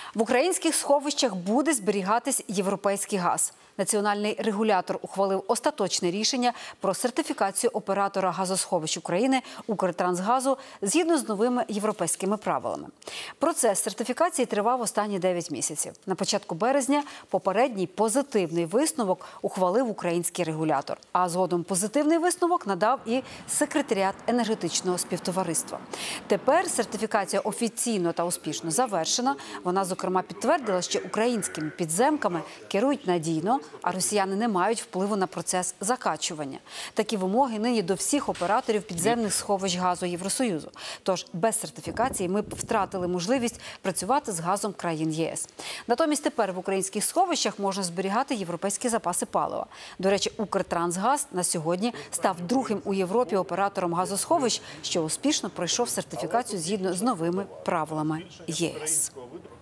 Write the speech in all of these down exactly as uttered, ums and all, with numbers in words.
В українських сховищах буде зберігатись європейський газ. Національний регулятор ухвалив остаточне рішення про сертифікацію оператора газосховищ України «Укртрансгазу» згідно з новими європейськими правилами. Процес сертифікації тривав останні дев'ять місяців. На початку березня попередній позитивний висновок ухвалив український регулятор, а згодом позитивний висновок надав і секретаріат енергетичного співтовариства. Тепер сертифікація офіційно та успішно завершена. Вона, зокрема, підтвердила, що українськими підземками керують надійно, а росіяни не мають впливу на процес закачування. Такі вимоги нині до всіх операторів підземних сховищ газу Євросоюзу. Тож без сертифікації ми б втратили можливість працювати з газом країн ЄС. Натомість тепер в українських сховищах можна зберігати європейські запаси палива. До речі, «Укртрансгаз» на сьогодні став другим у Європі оператором газосховищ, що успішно пройшов сертифікацію згідно з новими правилами ЄС.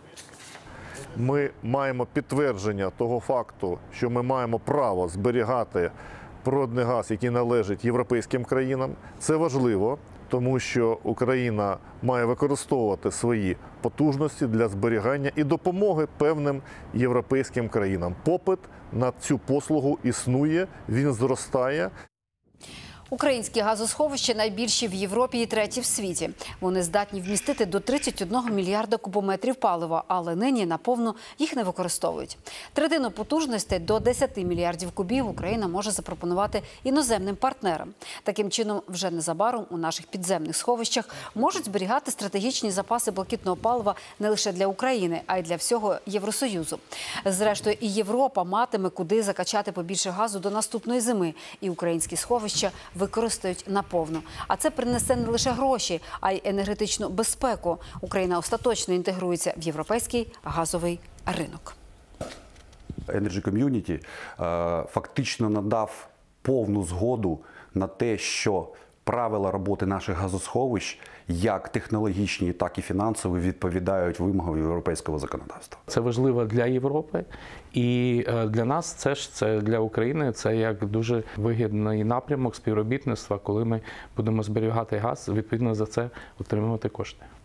Ми маємо підтвердження того факту, що ми маємо право зберігати природний газ, який належить європейським країнам. Це важливо, тому що Україна має використовувати свої потужності для зберігання і допомоги певним європейським країнам. Попит на цю послугу існує, він зростає. Українські газосховища найбільші в Європі і треті в світі. Вони здатні вмістити до тридцяти одного мільярда кубометрів палива, але нині наповну їх не використовують. Третину потужностей до десяти мільярдів кубів Україна може запропонувати іноземним партнерам. Таким чином, вже незабаром у наших підземних сховищах можуть зберігати стратегічні запаси блакитного палива не лише для України, а й для всього Євросоюзу. Зрештою, і Європа матиме куди закачати побільше газу до наступної зими, і українські сховища використають наповну. А це принесе не лише гроші, а й енергетичну безпеку. Україна остаточно інтегрується в європейський газовий ринок. Energy Community фактично надав повну згоду на те, що правила роботи наших газосховищ, як технологічні, так і фінансові, відповідають вимогам європейського законодавства. Це важливо для Європи, і для нас це ж це для України. Це як дуже вигідний напрямок співробітництва, коли ми будемо зберігати газ, відповідно за це отримувати кошти.